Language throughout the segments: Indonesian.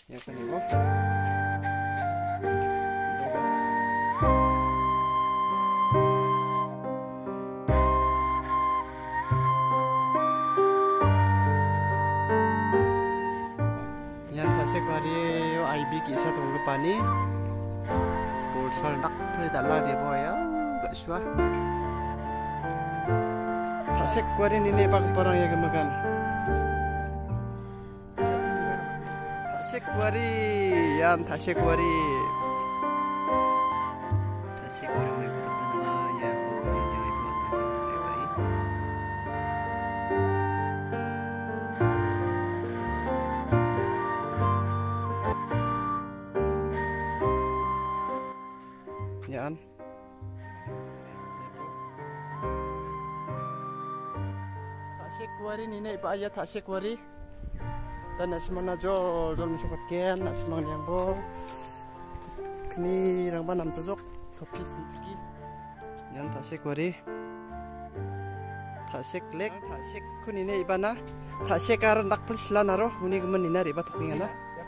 Yan ibo. Yan tasekwari yo IB kisa tunggupani. Bolsol nak pridala debo ya. Gak suah. Tasekwari nini bak parang ya gemagan. Tasekwari yan tasekwari. Tasekwari may putak na nga ya ko pa rin yung ibuat natin ibay. Yan. Tasekwari nini iba ya tasekwari. Dan nasimang na jol musukat ken nasimang yang bo kini rang ba namjok sopi sintiki yan tasekwari tasek lek tasek kunine ibana tasek aron nakpul sila naro uni gemen nina riba tokingana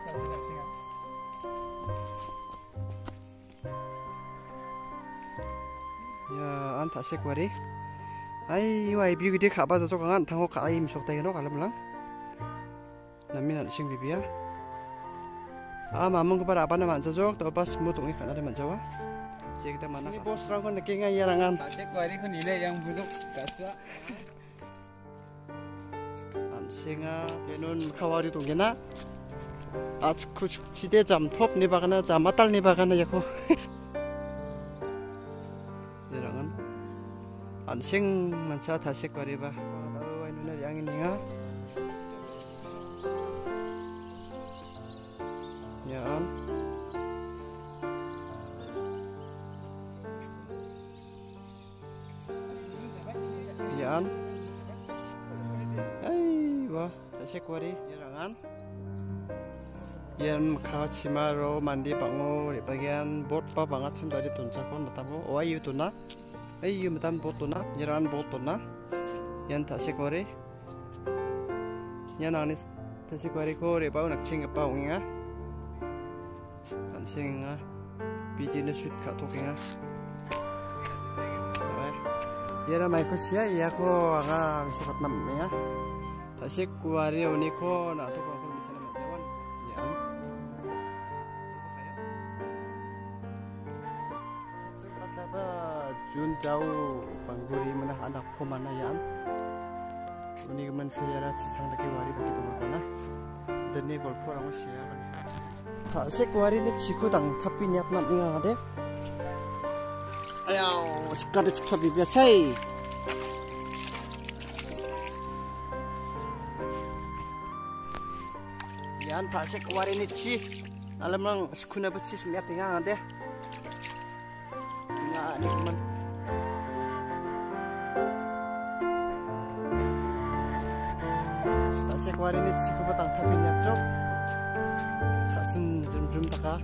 ya an tasekwari ai wai bi gede khaba jok angan thango ka ai misok tay no kalamlang namin sing bibia mamung kepada apa nama jok to pas mutung ikan ada manjawa jadi kita mana bos rang kan nekinga yarangan tasekwari kan ini yang busuk kaswa ansinga tenun kawari tunggena 아츠쿠 지대 잠톱 니바가나 자마탈 니바가나 야코 이랑은 안생 만차 다시거리바 나와 있는 양이니가 yan yan ay wah tasekwari yarangan yan makachimaro mandi bango di bagian bot pa banget sim dari tuncakon matamu oayu tuna ayu matam bot tuna yarangan bot tuna yan tasekwari yan anis tasekwari ko re bau nak ching pa unga ansinga bidiyo shoot ka tokinga yara mai ko sia ya ko aga sukat namnya tasekwari uniko na to ko bicara majawan yan kata ba jun jauh pangguri mana anak ko mana yan uni man siara sisang lagi wari begitu berkana dan ni golpo orang siara tasekwari ni cikudang tapi niat nak ingat deh. Ayo, sekarang cepat biasa. Yan tasekwari ni ci, alam lang sekuna becis niat ingat deh. Ingat ni teman. Tasekwari ni cikudang tapi niat jok. Kasun jum taka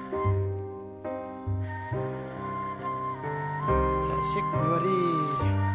tasekwari